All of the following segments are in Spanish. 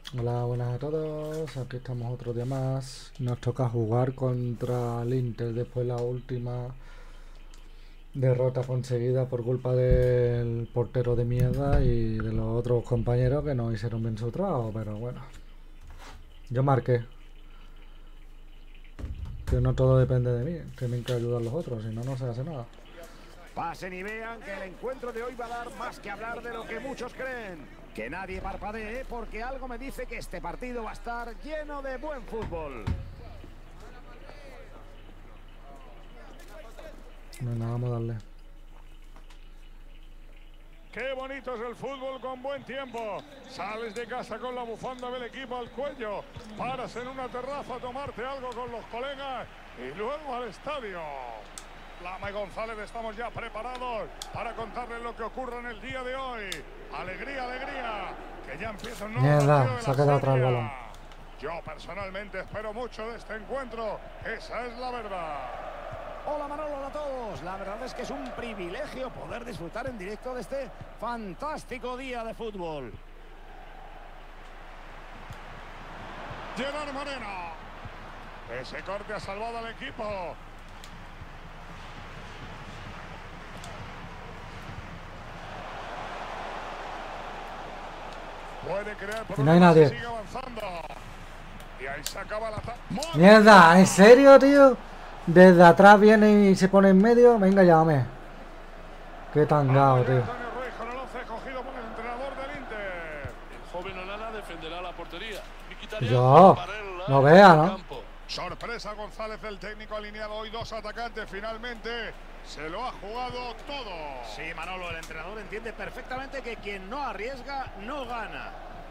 Hola, buenas a todos. Aquí estamos otro día más. Nos toca jugar contra el Inter después de la última derrota conseguida por culpa del portero de mierda y de los otros compañeros que no hicieron bien su trabajo. Pero bueno, yo marqué. Que no todo depende de mí. Tienen que ayudar a los otros, si no, no se hace nada. Pasen y vean que el encuentro de hoy va a dar más que hablar de lo que muchos creen. Que nadie parpadee porque algo me dice que este partido va a estar lleno de buen fútbol. Venga, vamos a darle. Qué bonito es el fútbol con buen tiempo. Sales de casa con la bufanda del equipo al cuello, paras en una terraza a tomarte algo con los colegas y luego al estadio. Lama y González estamos ya preparados para contarles lo que ocurre en el día de hoy. Alegría, alegría, que ya empieza un nuevo Mierda, partido de se ha la quedado atrás el serie. balón. Yo personalmente espero mucho de este encuentro, esa es la verdad. Hola Manolo, hola a todos. La verdad es que es un privilegio poder disfrutar en directo de este fantástico día de fútbol. Gerard Moreno. Ese corte ha salvado al equipo. Puede crear Y no hay nadie. sigue avanzando. Y ahí se acaba la... Mierda, ¿en serio, tío? Desde atrás viene y se pone en medio. Venga, llámame. Qué tangado, tío. Antonio Ruiz con el 11 cogido por el entrenador del Inter. El joven Onana defenderá la portería. Mkhitaryan Yo, Varela no en vea, el ¿no? campo. Sorpresa González, el técnico alineado hoy, dos atacantes. Finalmente se lo ha jugado todo. Sí, Manolo, el entrenador entiende perfectamente que quien no arriesga no gana.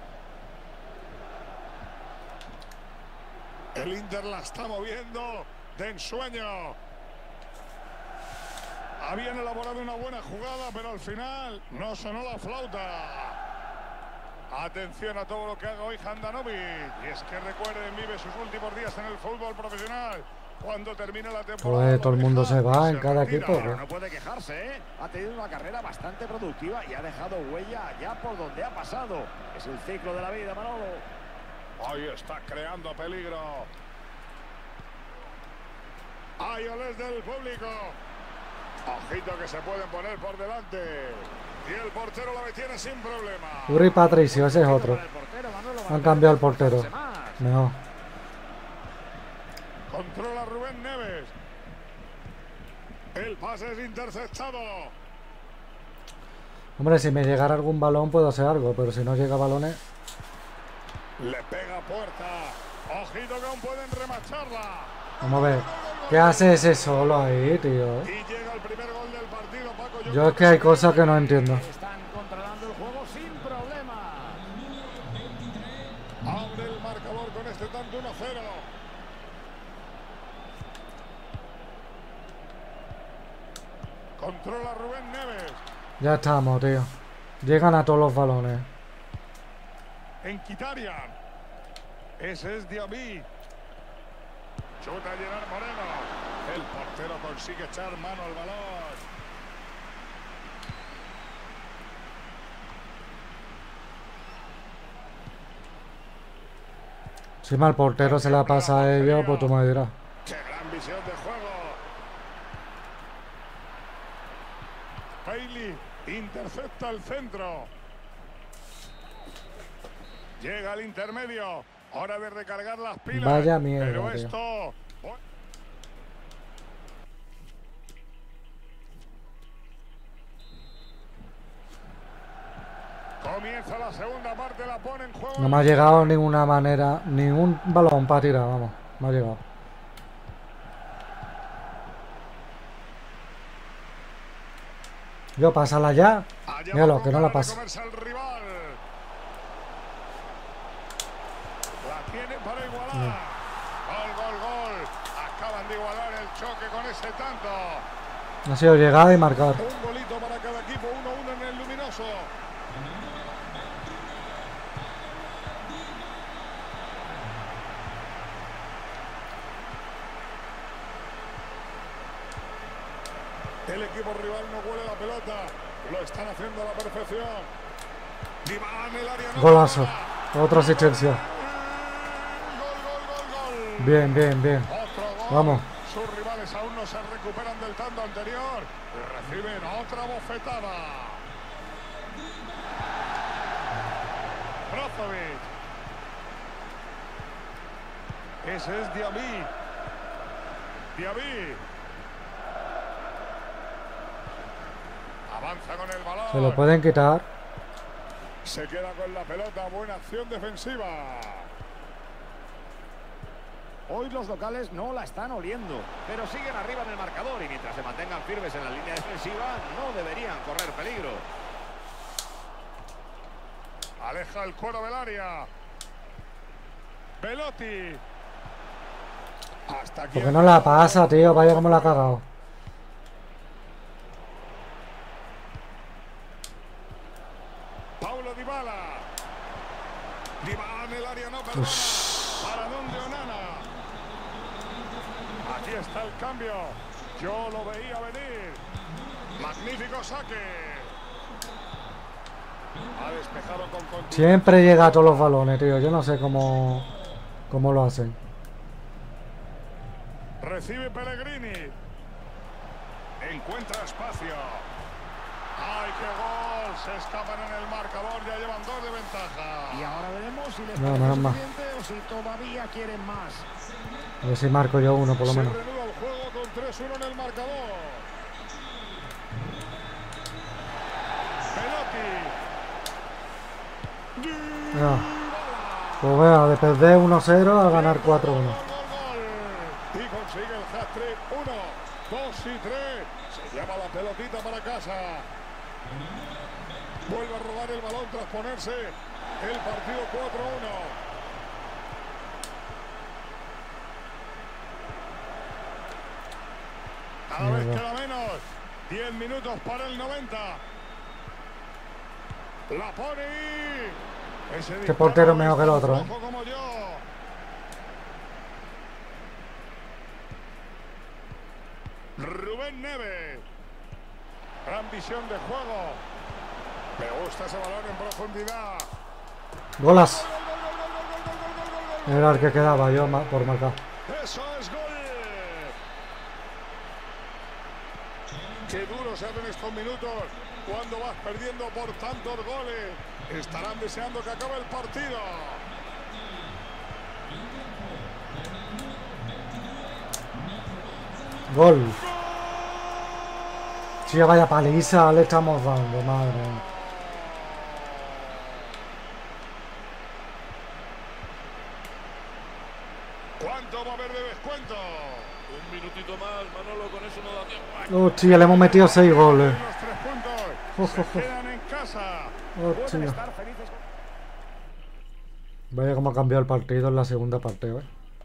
El Inter la está moviendo de ensueño. Habían elaborado una buena jugada, pero al final no sonó la flauta. Atención a todo lo que haga hoy Handanovic. Y es que recuerden, vive sus últimos días en el fútbol profesional. Cuando termine la temporada... Pues todo el mundo se va en cada retira. equipo. Pero no puede quejarse, ¿eh? Ha tenido una carrera bastante productiva y ha dejado huella allá por donde ha pasado. Es el ciclo de la vida, Manolo. Hoy está creando peligro. Hay olés del público. Ojito que se pueden poner por delante. Y el portero la detiene sin problema. Uri Patricio, ese es otro. Para el portero, Manolo, Han cambiado el portero. más. No. Controla Rubén Neves. El pase es interceptado. Hombre, si me llegara algún balón puedo hacer algo, pero si no llega balones... Le pega a puerta. Ojito que aún pueden remacharla. Vamos a ver. ¿Qué hace ese solo ahí, tío? Y llega el primer gol del partido, Paco. Yo es que hay cosas que no entiendo. Están controlando el juego sin problema. Abre el marcador con este tanto 1-0. Controla Rubén Neves. Ya estamos, tío. Llegan a todos los balones. Mkhitaryan. Ese es Diaby. Chuta Gerard Moreno. El portero consigue echar mano al balón. Si mal portero se la pasa a ellos, pues tú me dirás. ¡Qué gran visión de juego! Bailey intercepta el centro. Llega al intermedio. Hora de recargar las pilas. Vaya mierda, Pero tío. esto... Comienza la segunda parte, la pone en juego. No me ha llegado ninguna manera, ningún balón para tirar, vamos. Me ha llegado. Yo, pásala ya. Allá Míralo, va que no la Coman a pasa. comerse al rival. La tiene para igualar. Gol, gol, gol. Acaban de igualar el choque con ese tanto. Ha sido llegada y marcar. Un golito para cada equipo, 1-1 en el luminoso. El equipo rival no huele la pelota. Lo están haciendo a la perfección. Dybala en el área. No Golazo. para. Otra asistencia. Bien, bien, bien. Otro gol. Vamos. Sus rivales aún no se recuperan del tanto anterior. Y reciben otra bofetada. Brozovic. Ese es Diaby. Diaby. Avanza con el balón. Se lo pueden quitar. Se queda con la pelota. Buena acción defensiva. Hoy los locales no la están oliendo, pero siguen arriba en el marcador y mientras se mantengan firmes en la línea defensiva no deberían correr peligro. Aleja el cuero del área. Belotti. Hasta aquí. ¿Por qué no la pasa, tío? Vaya como la ha cagado. Paulo Dybala. Dybala en el área, no perdona. ¿Para dónde Onana? Aquí está el cambio. Yo lo veía venir. Magnífico saque. Ha despejado con contundencia. Siempre llega a todos los balones, tío. Yo no sé cómo lo hacen. Recibe Pellegrini. Encuentra espacio. ¡Ay, qué gol! Se escapan en el marcador. Ya llevan 2 de ventaja. Y ahora veremos si les No, parece menos mal. suficiente o si todavía quieren más. A ver si marco yo uno, por lo menos. Se reanuda el juego con 3-1 en el marcador. Belotti. Ya. Pues vea, de perder 1-0 a ganar 4-1. Gol. Y consigue el hat-trick. 1, 2 y 3. Se llama la pelotita para casa. Vuelve a rodar el balón tras ponerse el partido 4-1. Cada vez queda menos. 10 minutos para el 90. La pone y... Este portero es mejor que el otro, ¿eh? Como yo. Rubén Neves. Gran visión de juego. Me gusta ese balón en profundidad. Golas. Era el que quedaba yo por marcar. Eso es gol. Qué duro se hacen estos minutos cuando vas perdiendo por tantos goles. Estarán deseando que acabe el partido. Gol. Sí, vaya paliza le estamos dando, madre. ¿Cuánto va a haber de descuento? Un minutito más, Manolo, con eso no da tiempo. Hostia, le hemos metido 6 goles. Los 3 puntos se quedan en casa. Pueden Hostia. estar felices. Vaya como ha cambiado el partido en la segunda parte, ¿eh?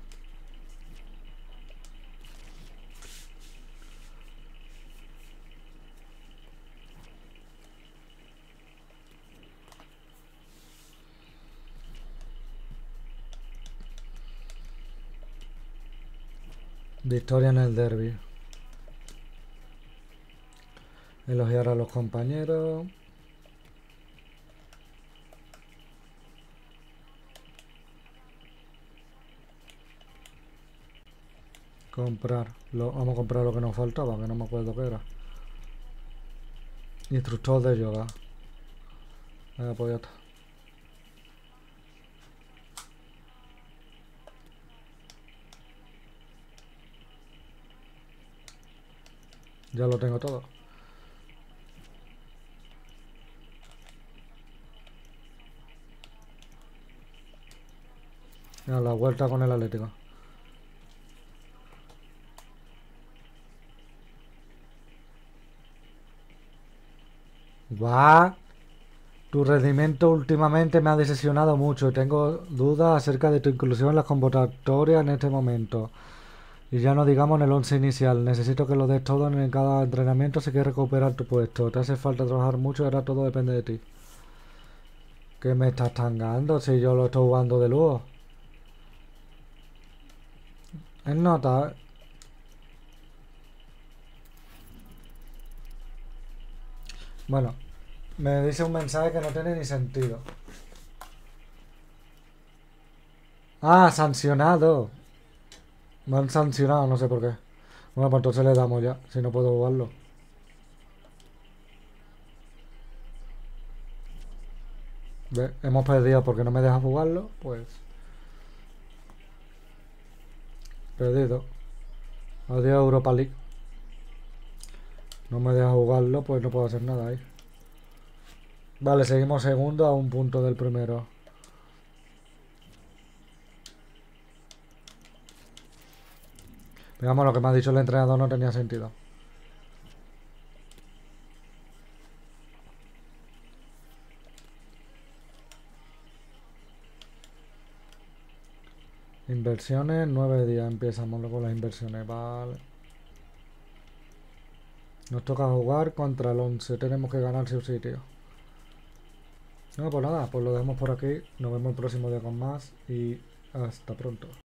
Victoria en el derbi. Elogiar a los compañeros. Comprar. Vamos a comprar lo que nos faltaba, que no me acuerdo qué era. Instructor de yoga. Venga, pues ya está. Ya lo tengo todo. Ya, la vuelta con el Atlético. Va. Tu rendimiento últimamente me ha decepcionado mucho y tengo dudas acerca de tu inclusión en las convocatorias en este momento. Y ya no digamos en el 11 inicial. Necesito que lo des todo en cada entrenamiento si quieres recuperar tu puesto. Te hace falta trabajar mucho y ahora todo depende de ti. ¿Qué me estás tangando si yo lo estoy jugando de lujo? Es nota, ¿eh? Bueno, me dice un mensaje que no tiene ni sentido. Ah, sancionado. Me han sancionado, no sé por qué. Bueno, pues entonces le damos ya, si no puedo jugarlo. ¿Ve? Hemos perdido porque no me deja jugarlo, pues... Perdido. Adiós Europa League. No me deja jugarlo, pues no puedo hacer nada ahí. Vale, seguimos segundo a un punto del primero. Digamos, lo que me ha dicho el entrenador no tenía sentido. Inversiones, 9 días empezamos luego las inversiones, vale. Nos toca jugar contra el 11, tenemos que ganar su sitio. No, pues nada, pues lo dejamos por aquí. Nos vemos el próximo día con más y hasta pronto.